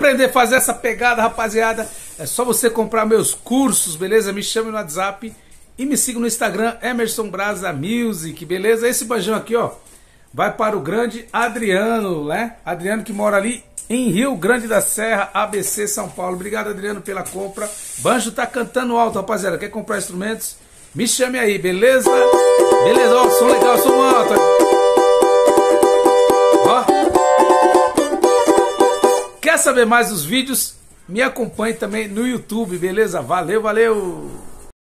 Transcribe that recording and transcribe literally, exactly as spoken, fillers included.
aprender a fazer essa pegada, rapaziada, é só você comprar meus cursos, beleza? Me chame no WhatsApp e me siga no Instagram, Emerson Brasa Music, beleza? Esse banjão aqui, ó, vai para o grande Adriano, né? Adriano que mora ali em Rio Grande da Serra, A B C, São Paulo. Obrigado, Adriano, pela compra. Banjo tá cantando alto, rapaziada. Quer comprar instrumentos? Me chame aí, beleza? Beleza, ó, som legal, som alto. Ó. Quer saber mais dos vídeos? Me acompanhe também no YouTube, beleza? Valeu, valeu!